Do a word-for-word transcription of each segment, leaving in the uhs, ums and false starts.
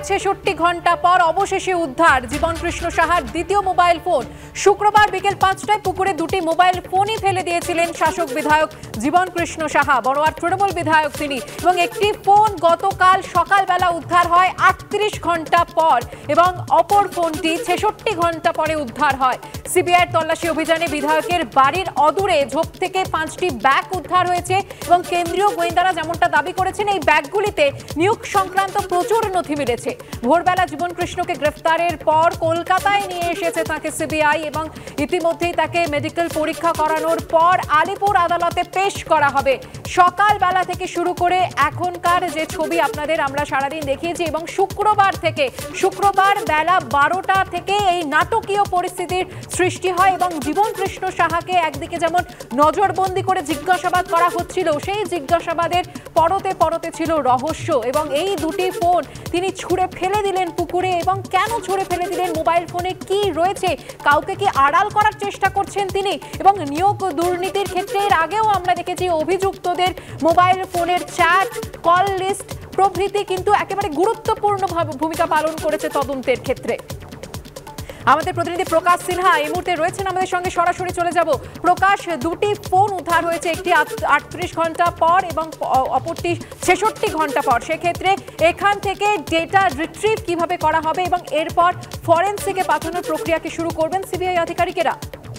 ছেষট্টি ঘন্টা পর অবশেষে উদ্ধার জীবন কৃষ্ণ সাহার দ্বিতীয় মোবাইল ফোন। শুক্রবার বিকেল পাঁচটায় পুকুরে দুটি মোবাইল ফোনই ফেলে দিয়েছিলেন শাসক বিধায়ক জীবন কৃষ্ণ সাহা, বড়োয়ার তৃণমূল বিধায়ক তিনি। এবং একটি ফোন গতকাল সকালবেলা উদ্ধার হয় আটত্রিশ ঘন্টা পর এবং অপর ফোনটি ছেষট্টি ঘন্টা পরে উদ্ধার হয়। সিবিআইয়ের তল্লাশি অভিযানে বিধায়কের বাড়ির অদূরে ঝোপ থেকে পাঁচটি ব্যাগ উদ্ধার হয়েছে এবং কেন্দ্রীয় গোয়েন্দারা যেমনটা দাবি করেছেন এই ব্যাগগুলিতে নিয়োগ সংক্রান্ত প্রচুর নথি মিলেছে। ভোরবেলা জীবন কৃষ্ণকে গ্রেফতারের পর কলকাতায় নিয়ে এসেছে তাকে সিবিআই এবং ইতিমধ্যেই তাকে মেডিকেল পরীক্ষা করানোর পর আলিপুর আদালতে পেশ করা হবে। সকালবেলা থেকে শুরু করে এখনকার যে ছবি আপনাদের আমরা সারাদিন দেখিয়েছি এবং শুক্রবার থেকে শুক্রবার বেলা বারোটা থেকে এই নাটকীয় পরিস্থিতির সৃষ্টি হয় এবং জীবন কৃষ্ণ সাহাকে একদিকে যেমন নজরবন্দি করে জিজ্ঞাসাবাদ করা হচ্ছিল, সেই জিজ্ঞাসাবাদের পরতে পরতে ছিল রহস্য এবং এই দুটি ফোন তিনি ছুঁড়ে ফেলে দিলেন পুকুরে। এবং কেন ছুঁড়ে ফেলে দিলেন, মোবাইল ফোনে কি রয়েছে, কাউকে কি আড়াল করার চেষ্টা করছেন তিনি? এবং নিয়োগ দুর্নীতির ক্ষেত্রে এর আগেও আমরা দেখেছি অভিযুক্তদের মোবাইল ফোনের চ্যাট, কল লিস্ট প্রভৃতি কিন্তু একেবারে গুরুত্বপূর্ণ ভূমিকা পালন করেছে তদন্তের ক্ষেত্রে। আমাদের প্রতিনিধি প্রকাশ সিনহা এই মুহূর্তে রয়েছেন আমাদের সঙ্গে, সরাসরি চলে যাব। প্রকাশ, দুটি ফোন উদ্ধার হয়েছে, একটি আটত্রিশ ঘন্টা পর এবং অপরটি ছেষট্টি ঘন্টা পর। সেক্ষেত্রে এখান থেকে ডেটা রিট্রিভ কিভাবে করা হবে এবং এরপর ফরেনসিকে পাঠানোর প্রক্রিয়াকে শুরু করবেন সিবিআই আধিকারিকেরা?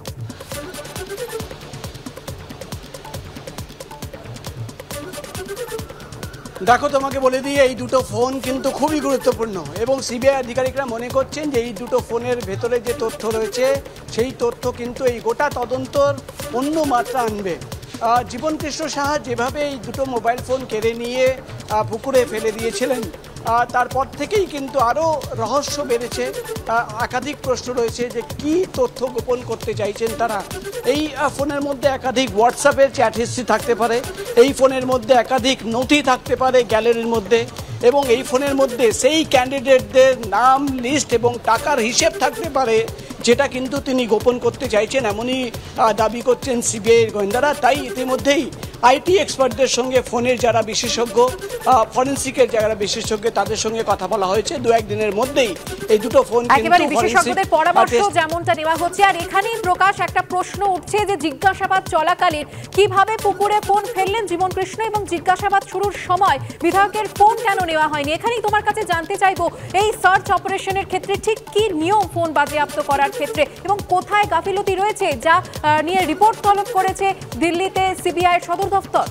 দেখো, তোমাকে বলে দিয়ে এই দুটো ফোন কিন্তু খুবই গুরুত্বপূর্ণ এবং সিবিআই আধিকারিকরা মনে করছেন যে এই দুটো ফোনের ভেতরে যে তথ্য রয়েছে সেই তথ্য কিন্তু এই গোটা তদন্তর অন্য মাত্রা আনবে। জীবন কৃষ্ণ সাহা যেভাবে এই দুটো মোবাইল ফোন কেড়ে নিয়ে পুকুরে ফেলে দিয়েছিলেন তারপর থেকেই কিন্তু আরও রহস্য বেড়েছে। একাধিক প্রশ্ন রয়েছে যে কি তথ্য গোপন করতে চাইছেন তারা। এই ফোনের মধ্যে একাধিক হোয়াটসঅ্যাপের চ্যাট হিস্ট্রি থাকতে পারে, এই ফোনের মধ্যে একাধিক নথি থাকতে পারে গ্যালারির মধ্যে, এবং এই ফোনের মধ্যে সেই ক্যান্ডিডেটদের নাম, লিস্ট এবং টাকার হিসেব থাকতে পারে যেটা কিন্তু তিনি গোপন করতে চাইছেন, এমনই দাবি করছেন সিবিআইয়ের গোয়েন্দারা। তাই ইতিমধ্যেই আইটি এক্সপার্টদের সঙ্গে ফোনের যারা বিশেষজ্ঞ, ফরেনসিকের যারা বিশেষজ্ঞ তাদের সঙ্গে কথা বলা হয়েছে। দু একদিনের মধ্যেই এই দুটো ফোন একেবারে বিশেষজ্ঞদের পরামর্শ যেমনটা নেওয়া হচ্ছে। আর এখানেই প্রকাশ একটা প্রশ্ন উঠছে যে জিজ্ঞাসাবাদ চলাকালীন কিভাবে পুকুরে ফোন ফেললেন জীবন কৃষ্ণ এবং জিজ্ঞাসাবাদ শুরুর সময় বিধায়কের ফোন কেন নেওয়া হয়নি? এখানেই তোমার কাছে জানতে চাইবো এই সার্চ অপারেশনের ক্ষেত্রে ঠিক কি নিয়ম ফোন বাজেয়াপ্ত করার ক্ষেত্রে এবং কোথায় গাফিলতি রয়েছে যা নিয়ে রিপোর্ট তলব করেছে দিল্লিতে সিবিআই সদর দফতর?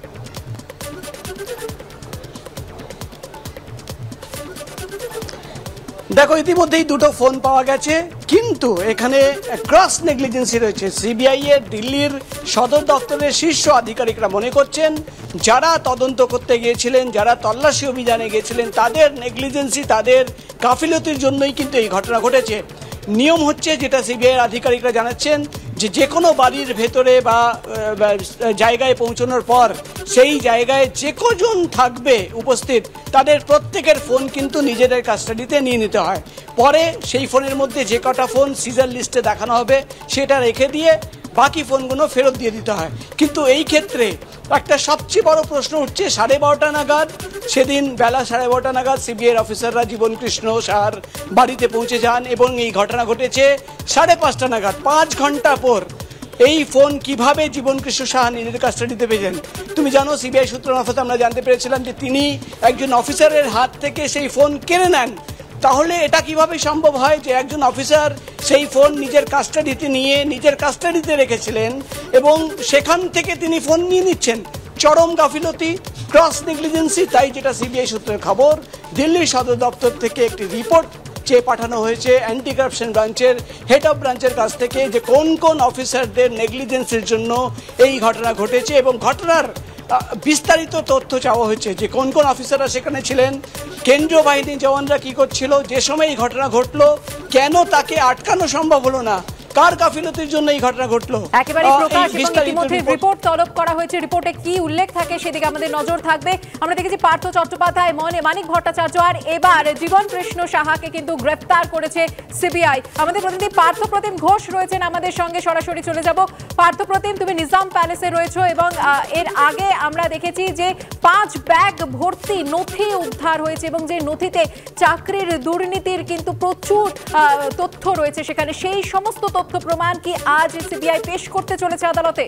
দেখো, ইতিমধ্যেই দুটো ফোন পাওয়া গেছে, কিন্তু এখানে ক্রস নেগলিজেন্সি রয়েছে। সিবিআই এর দিল্লির সদর দপ্তরের শীর্ষ আধিকারিকরা মনে করছেন যারা তদন্ত করতে গিয়েছিলেন, যারা তল্লাশি অভিযানে গিয়েছিলেন তাদের নেগলিজেন্সি, তাদের গাফিলতির জন্যই কিন্তু এই ঘটনা ঘটেছে। নিয়ম হচ্ছে, যেটা সিবিআইয়ের আধিকারিকরা জানাচ্ছেন, যে যে কোনো বাড়ির ভেতরে বা জায়গায় পৌঁছানোর পর সেই জায়গায় যে কজন থাকবে উপস্থিত তাদের প্রত্যেকের ফোন কিন্তু নিজেদের কাস্টাডিতে নিয়ে নিতে হয়। পরে সেই ফোনের মধ্যে যে কটা ফোন সিজার লিস্টে দেখানো হবে সেটা রেখে দিয়ে বাকি ফোনগুলো ফেরত দিয়ে দিতে হয়। কিন্তু এই ক্ষেত্রে একটা সবচেয়ে বড় প্রশ্ন উঠছে, সাড়ে বারোটা নাগাদ সেদিন বেলা সাড়ে বারোটা নাগাদ সিবিআইয়ের অফিসাররা জীবন কৃষ্ণ সাহার বাড়িতে পৌঁছে যান এবং এই ঘটনা ঘটেছে সাড়ে পাঁচটা নাগাদ, পাঁচ ঘন্টা পর। এই ফোন কিভাবে জীবন কৃষ্ণ সাহা নিজের কাস্টাডিতে পেয়েছেন? তুমি জানো, সিবিআই সূত্র মারফত আমরা জানতে পেরেছিলাম যে তিনি একজন অফিসারের হাত থেকে সেই ফোন কেড়ে নেন। তাহলে এটা কিভাবে সম্ভব হয় যে একজন অফিসার সেই ফোন নিজের কাস্টাডিতে নিয়ে নিজের কাস্টাডিতে রেখেছিলেন এবং সেখান থেকে তিনি ফোন নিয়ে নিচ্ছেন? চরম গাফিলতি, ক্রস নেগলিজেন্সি। তাই যেটা সিবিআই সূত্রের খবর, দিল্লির সদর দপ্তর থেকে একটি রিপোর্ট চেয়ে পাঠানো হয়েছে অ্যান্টি কারাপশন ব্রাঞ্চের হেড অফ ব্রাঞ্চের কাছ থেকে, যে কোন কোন অফিসারদের নেগলিজেন্সের জন্য এই ঘটনা ঘটেছে এবং ঘটনার বিস্তারিত তথ্য চাওয়া হয়েছে, যে কোন কোন অফিসাররা সেখানে ছিলেন, কেন্দ্রীয় বাহিনীর জওয়ানরা কী করছিল, যে সময় এই ঘটনা ঘটলো কেন তাকে আটকানো সম্ভব হলো না, কার গাফিলতির জন্য এই ঘটনা ঘটলো একেবারে প্রকাশ এবং ইতিমধ্যে রিপোর্ট তলব করা হয়েছে। রিপোর্টে কি উল্লেখ থাকে সেদিকে আমাদের নজর থাকবে। আমরা দেখেছি পার্থ চট্টোপাধ্যায়, মনে মানিক ভট্টাচার্য আর এবার জীবন কৃষ্ণ সাহাকে কিন্তু গ্রেফতার করেছে সিবিআই। আমাদের প্রতিনিধি পার্থ প্রতিম ঘোষ রয়েছেন আমাদের সঙ্গে, সরাসরি চলে যাব। পার্থ প্রতিম, তুমি নিজাম প্যালেসে রয়েছো এবং এর আগে আমরা দেখেছি যে পাঁচ ব্যাগ ভর্তি নথি উদ্ধার হয়েছে এবং যে নথিতে চাকরির দুর্নীতির কিন্তু প্রচুর তথ্য রয়েছে সেখানে। সেই সমস্ত তথ্য প্রমাণ কি আজ সিবিআই পেশ করতে চলেছে আদালতে?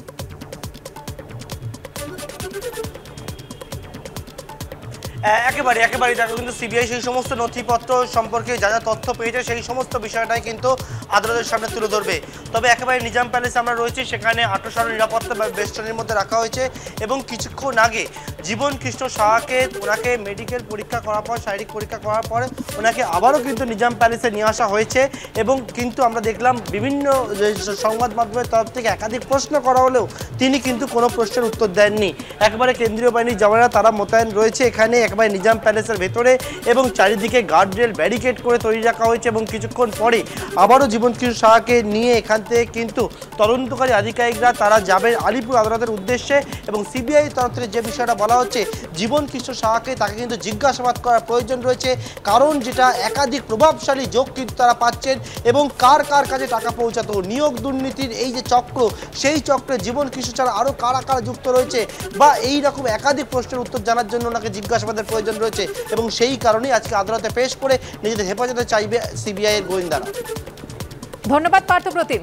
একেবারে একেবারে দেখো, কিন্তু সিবিআই সেই সমস্ত নথিপত্র সম্পর্কে যা যা তথ্য পেয়েছে সেই সমস্ত বিষয়টাই কিন্তু আদালতের সামনে তুলে ধরবে। তবে একেবারে নিজাম প্যালেসে আমরা রয়েছি, সেখানে আঠারোশো নিরাপত্তা বেষ্টনীর মধ্যে রাখা হয়েছে এবং কিছুক্ষণ আগে জীবন কৃষ্ণ সাহাকে ওনাকে মেডিকেল পরীক্ষা করার পর, শারীরিক পরীক্ষা করার পরে ওনাকে আবারও কিন্তু নিজাম প্যালেসে নিয়ে আসা হয়েছে। এবং কিন্তু আমরা দেখলাম বিভিন্ন সংবাদ মাধ্যমের তরফ থেকে একাধিক প্রশ্ন করা হলেও তিনি কিন্তু কোনো প্রশ্নের উত্তর দেননি। একেবারে কেন্দ্রীয় বাহিনীর জওয়ানরা তারা মোতায়েন রয়েছে এখানে একেবারে নিজাম প্যালেসের ভেতরে এবং চারিদিকে গার্ডরেল ব্যারিকেড করে তৈরি রাখা হয়েছে। এবং কিছুক্ষণ পরে আবারও জীবন কৃষ্ণ সাহাকে নিয়ে এখান থেকে কিন্তু তদন্তকারী আধিকারিকরা তারা যাবেন আলিপুর আদালতের উদ্দেশ্যে। এবং সিবিআই তরফ থেকে যে বিষয়টা বলা হচ্ছে, জীবন কৃষ্ণ সাহাকে তাকে কিন্তু জিজ্ঞাসাবাদ করার প্রয়োজন রয়েছে, কারণ যেটা একাধিক প্রভাবশালী যোগ কিন্তু তারা পাচ্ছেন এবং কার কার কাছে টাকা পৌঁছাতো, নিয়োগ দুর্নীতির এই যে চক্র, সেই চক্রে জীবন কৃষ্ণ ছাড়া আরও কারা কারা যুক্ত রয়েছে বা এই রকম একাধিক প্রশ্নের উত্তর জানার জন্য ওনাকে জিজ্ঞাসাবাদের প্রয়োজন রয়েছে। এবং সেই কারণেই আজকে আদালতে পেশ করে নিজেদের হেফাজতে চাইবে সিবিআই এর গোয়েন্দারা। ধন্যবাদ পার্থ প্রতিম।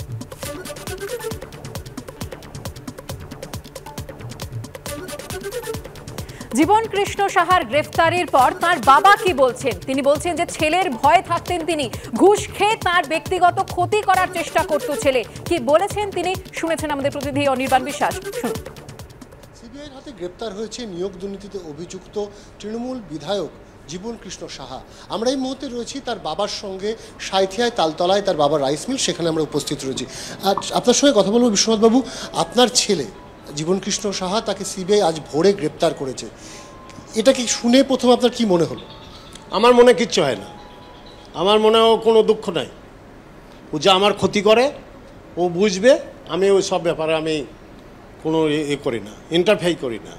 জীবন কৃষ্ণ সাহার গ্রেফতারির পর তার বাবা কি বলছেন? তিনি বলছেন যে ছেলের ভয়ে থাকতেন তিনি, ঘুষ খেয়ে তার ব্যক্তিগত ক্ষতি করার চেষ্টা করত ছেলে। কি বলেছেন তিনি শুনেছেন আমাদের প্রতিনিধি অনির্বাণ বিশ্বাস। শুনুন। সিবিআইয়ের হাতে গ্রেপ্তার হয়েছে নিয়োগ দুর্নীতিতে অভিযুক্ত তৃণমূল বিধায়ক জীবন কৃষ্ণ সাহা। আমরা এই মুহূর্তে রয়েছি তার বাবার সঙ্গে, সাঁইথিয়ায় তালতলায় তার বাবার রাইস মিল, সেখানে আমরা উপস্থিত রয়েছি। আর আপনার সঙ্গে কথা বলবো বিশ্বনাথবাবু, আপনার ছেলে জীবন কৃষ্ণ সাহা, তাকে সিবিআই আজ ভোরে গ্রেপ্তার করেছে, এটা কি শুনে প্রথম আপনার কি মনে হলো? আমার মনে কিচ্ছু হয় না, আমার মনেও কোনো দুঃখ নাই। ও যে আমার ক্ষতি করে ও বুঝবে, আমি ওই সব ব্যাপারে আমি কোনো এ করি না, ইন্টারফেয়ার করি না।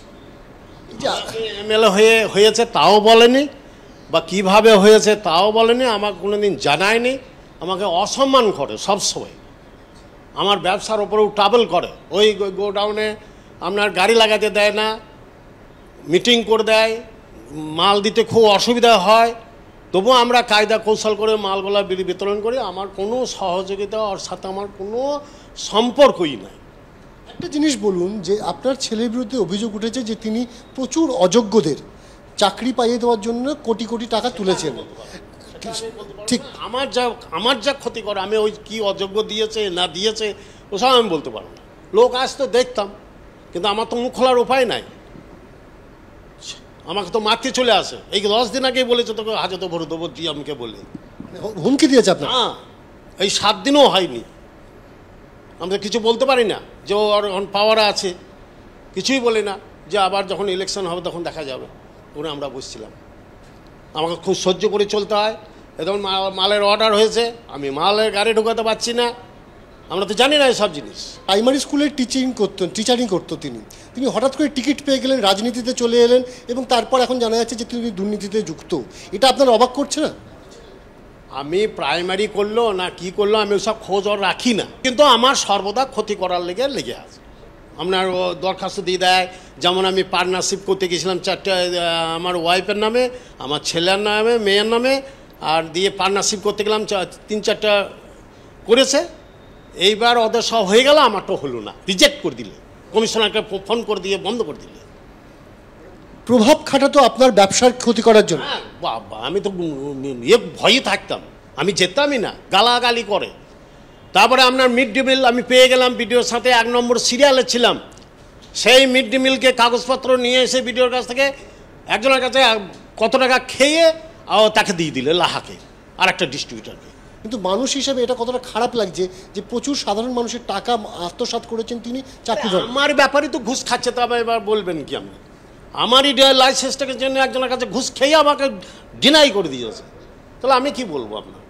এমএলএ হয়ে হয়েছে তাও বলেনি, বা কিভাবে হয়েছে তাও বলেনি, আমাকে কোনোদিন জানায়নি, আমাকে অসম্মান করে সবসময়, আমার ব্যবসার ওপরেও ট্রাভেল করে। ওই গোডাউনে আপনার গাড়ি লাগাতে দেয় না, মিটিং করে দেয়, মাল দিতে খুব অসুবিধা হয়, তবুও আমরা কায়দা কৌশল করে মালগুলা বিতরণ করি। আমার কোনো সহযোগিতা ওর সাথে আমার কোনো সম্পর্কই নাই। একটা জিনিস বলুন, যে আপনার ছেলের বিরুদ্ধে অভিযোগ উঠেছে যে তিনি প্রচুর অযোগ্যদের চাকরি পাইয়ে দেওয়ার জন্য কোটি কোটি টাকা তুলেছেন। ঠিক আমার যা আমার যা ক্ষতি করে, আমি ওই কি অযোগ্য দিয়েছে না দিয়েছে ওসব আমি বলতে পারবো না। লোক আসতো দেখতাম, কিন্তু আমার তো মুখ খোলার উপায় নাই, আমাকে তো মারতে চলে আসে। এই দশ দিন আগেই বলেছে তোকে হাজতে ভরে দেবো দিয়ে আমাকে বলে হুমকি দিয়েছে আপনার? হ্যাঁ, এই সাত দিনও হয়নি। আমরা কিছু বলতে পারি না যে ওর পাওয়ার আছে, কিছুই বলি না, যে আবার যখন ইলেকশন হবে তখন দেখা যাবে। ওরা আমরা বসছিলাম, আমাকে খুব সহ্য করে চলতে হয়। এখন মালের অর্ডার হয়েছে, আমি মালের গাড়ি ঢোকাতে পারছি না, আমরা তো জানি না এসব জিনিস। প্রাইমারি স্কুলে টিচিং করতেন, টিচারিং করতো তিনি, তিনি হঠাৎ করে টিকিট পেয়ে গেলেন, রাজনীতিতে চলে এলেন এবং তারপর এখন জানা যাচ্ছে যে তিনি দুর্নীতিতে যুক্ত। এটা আপনার অবাক করছে না? আমি প্রাইমারি করলো না কি করলো আমি ওসব খোঁজ আর রাখি না, কিন্তু আমার সর্বদা ক্ষতি করার লেগে লেগে আছে। আপনার দরখাস্ত দিয়ে দেয়, যেমন আমি পার্টনারশিপ করতে গেছিলাম চারটা, আমার ওয়াইফের নামে, আমার ছেলের নামে, মেয়ের নামে, আর দিয়ে পার্টনারশিপ করতে গেলাম তিন চারটা করেছে। এইবার ওদের সব হয়ে গেল, আমারটা হলো না, রিজেক্ট করে দিলে, কমিশনারকে ফোন করে দিয়ে বন্ধ করে দিলে। প্রভাব খাটাতো আপনার ব্যবসার ক্ষতি করার জন্য? বাবা, আমি তো ইয়ে ভয়ে থাকতাম, আমি যেতামই না, গালাগালি করে। তারপরে আপনার মিড ডে মিল আমি পেয়ে গেলাম, বিডিওর সাথে এক নম্বর সিরিয়ালে ছিলাম। সেই মিড ডে মিলকে কাগজপত্র নিয়ে এসে বিডিওর কাছ থেকে একজনের কাছে কত টাকা খেয়ে তাকে দিয়ে দিলে, লাহাকে, আর একটা ডিস্ট্রিবিউটারকে। কিন্তু মানুষ হিসেবে এটা কতটা খারাপ লাগছে যে প্রচুর সাধারণ মানুষের টাকা আত্মসাৎ করেছেন তিনি চাকরি। আমার ব্যাপারই তো ঘুষ খাচ্ছে, তবে এবার বলবেন কি আপনি? আমারই লাইসেন্সটাকে জন্য একজনের কাছে ঘুষ খেয়ে আমাকে ডিনাই করে দিয়েছে, তাহলে আমি কি বলবো আপনার?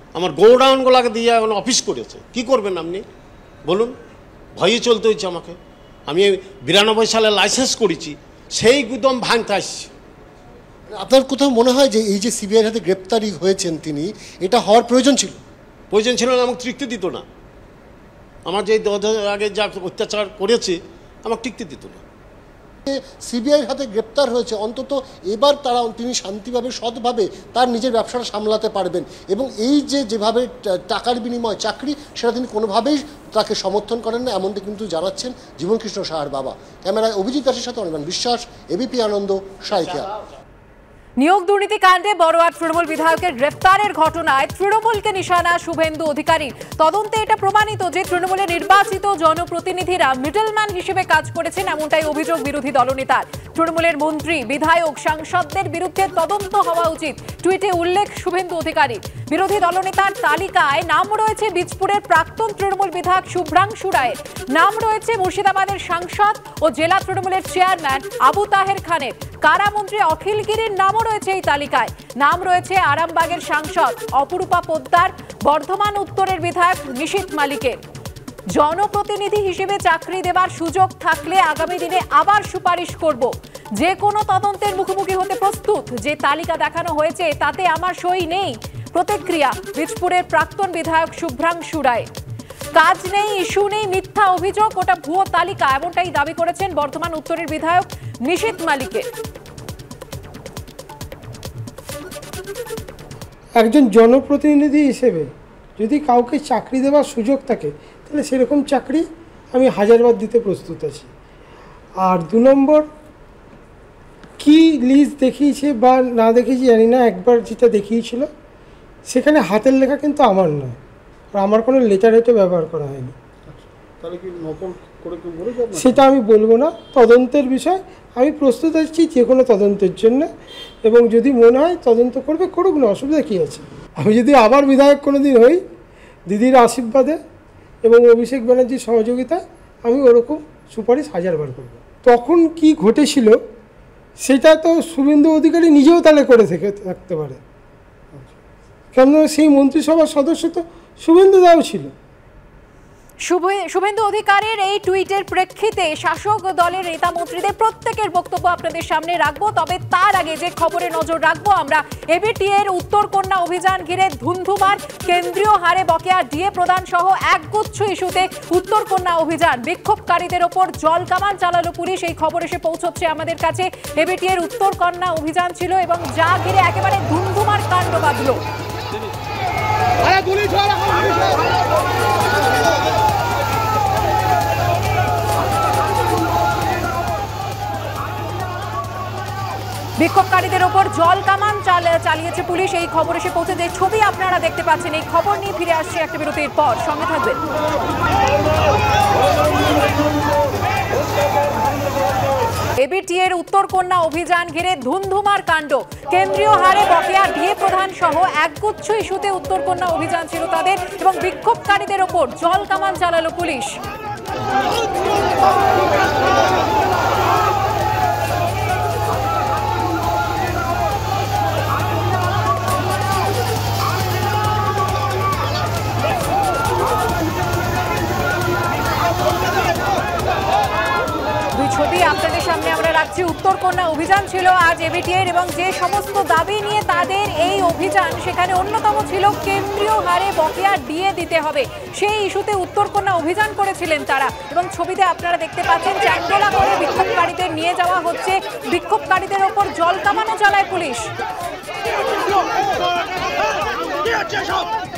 আমার গোডাউনগুলোকে দিয়ে এখন অফিস করেছে। কি করবেন আপনি বলুন? ভয়ে চলতে হচ্ছে আমাকে। আমি বিরানব্বই সালে লাইসেন্স করেছি, সেই গুদম ভাঙতে আসছি। আপনার কোথাও মনে হয় যে এই যে সিবিআইয়ের হাতে গ্রেপ্তারি হয়েছেন তিনি, এটা হওয়ার প্রয়োজন ছিল? প্রয়োজন ছিল না, আমাকে তৃপ্তি দিত না। আমার যে আগে যা অত্যাচার করেছে আমাকে তৃপ্তি দিত না। সিবিআইয়ের হাতে গ্রেপ্তার হয়েছে, অন্তত এবার তারা তিনি শান্তিভাবে সৎভাবে তার নিজের ব্যবসাটা সামলাতে পারবেন, এবং এই যে যেভাবে টাকার বিনিময় চাকরি, সেটা তিনি কোনোভাবেই তাকে সমর্থন করেন না, এমনটি কিন্তু জানাচ্ছেন জীবনকৃষ্ণ সাহার বাবা। ক্যামেরায় অভিজিৎ দাসের সাথে অনির্বাণ বিশ্বাস, এবিপি আনন্দ, সাঁইথিয়া। নিয়োগ দুর্নীতি কাণ্ডে বড়োয়ার তৃণমূল বিধায়কের গ্রেফতারের ঘটনায় তৃণমূলকে নিশানা শুভেন্দু অধিকারীর। তদন্তে এটা প্রমাণিত যে তৃণমূলের নির্বাচিত জনপ্রতিনিধিরা মিডলম্যান হিসেবে কাজ করেছেন, এমনটাই অভিযোগ বিরোধী দলনেতার। তৃণমূলের মন্ত্রী, বিধায়ক, সাংসদদের বিরুদ্ধে তদন্ত হওয়া উচিত, টুইটে উল্লেখ শুভেন্দু অধিকারী। বিরোধী দলনেতার তালিকায় নাম রয়েছে বীজপুরের প্রাক্তন তৃণমূল বিধায়ক শুভ্রাংশু রায়ের, নাম রয়েছে মুর্শিদাবাদের সাংসদ ও জেলা তৃণমূলের চেয়ারম্যান আবু তাহের খানের, কারামন্ত্রী অখিল গিরির নামও রয়েছে এই তালিকায়। নাম রয়েছে আরামবাগের সাংসদ অপরূপা পোদ্দার, বর্ধমান উত্তরের বিধায়ক নিশীথ মালিকের। জনপ্রতিনিধি হিসেবে চাকরি দেবার সুযোগ থাকলে আগামী দিনে আবার সুপারিশ করব, যে কোনো তদন্তের মুখোমুখি হতে প্রস্তুত। যে তালিকা দেখানো হয়েছে তাতে আমার সই নেই, প্রতিক্রিয়া বীজপুরের প্রাক্তন বিধায়ক শুভ্রাংশু রায়। কাজ নেই, ইস্যু নেই, মিথ্যা অভিযোগ, ওটা ভুয়ো তালিকা, এমনটাই দাবি করেছেন বর্ধমান উত্তরের বিধায়ক নিশীথ মালিকের। একজন জনপ্রতিনিধি হিসেবে যদি কাউকে চাকরি দেওয়ার সুযোগ থাকে, তাহলে সেরকম চাকরি আমি হাজারবার দিতে প্রস্তুত আছি। আর দু নম্বর, কি লিস্ট দেখিয়েছে বা না দেখিয়েছি জানি না, একবার যেটা দেখিয়েছিল সেখানে হাতের লেখা কিন্তু আমার নয়, আর আমার কোনো লেটার হেটে ব্যবহার করা হয়নি। সেটা আমি বলবো না, তদন্তের বিষয়। আমি প্রস্তুত আছি যে কোনো তদন্তের জন্য, এবং যদি মনে হয় তদন্ত করবে, করুক না, অসুবিধা কী আছে। আমি যদি আবার বিধায়ক কোনো দিন হই, দিদির আশীর্বাদে এবং অভিষেক ব্যানার্জির সহযোগিতায়, আমি ওরকম সুপারিশ হাজারবার করব। তখন কি ঘটেছিল সেটা তো শুভেন্দু অধিকারী নিজেও তাহলে করে থেকে থাকতে পারে, কেন সেই মন্ত্রিসভার সদস্য তো শুভেন্দু দাও ছিল। শুভেন্দু অধিকারীর এই টুইটের প্রেক্ষিতে শাসক দলের নেতা মন্ত্রীদের প্রত্যেকের বক্তব্য আপনাদের সামনে রাখবো, তবে তার আগে যে খবরে নজর রাখবো আমরা, এবিটি এর উত্তর কন্যা অভিযান ঘিরে ধুন্ধুমার, কেন্দ্রীয় হারে বকেয়া ডিএ প্রদান সহ একগুচ্ছ ইস্যুতে উত্তর কন্যা অভিযান, বিক্ষোভকারীদের ওপর জল কামান চালালো পুলিশ। এই খবর এসে পৌঁছচ্ছে আমাদের কাছে। এবিটি এর উত্তর কন্যা অভিযান ছিল এবং যা ঘিরে একেবারে ধুন্ধুমার কাণ্ড বাঁধল। বিক্ষোভকারীদের ওপর জল কামান চালিয়েছে পুলিশ। এই খবর এসে পৌঁছে, যে ছবি আপনারা দেখতে পাচ্ছেন, এই খবর নিয়ে ফিরে আসছে একটা বিরতির পর, সঙ্গে থাকবেন। এবিটি এর উত্তর কন্যা অভিযান ঘিরে ধুন্ধুমার কাণ্ড, কেন্দ্রীয় হারে বকেয়া ডিএ প্রদান সহ একগুচ্ছ ইস্যুতে উত্তর কন্যা অভিযান ছিল তাদের, এবং বিক্ষোভকারীদের ওপর জল কামান চালালো পুলিশ। ছবি আপনাদের সামনে আমরা রাখছি। উত্তর কন্যা অভিযান ছিল আজ এবিটি এর, এবং যে সমস্ত দাবি নিয়ে তাদের এই অভিযান, সেখানে অন্যতম ছিল কেন্দ্রীয় হারে বকেয়া ডিএ দিতে হবে। সেই ইস্যুতে উত্তর কন্যা অভিযান করেছিলেন তারা, এবং ছবিতে আপনারা দেখতে পাচ্ছেন চ্যাংদোলা করে বিক্ষোভকারীদের নিয়ে যাওয়া হচ্ছে। বিক্ষোভকারীদের ওপর জল কামানো চালায় পুলিশ।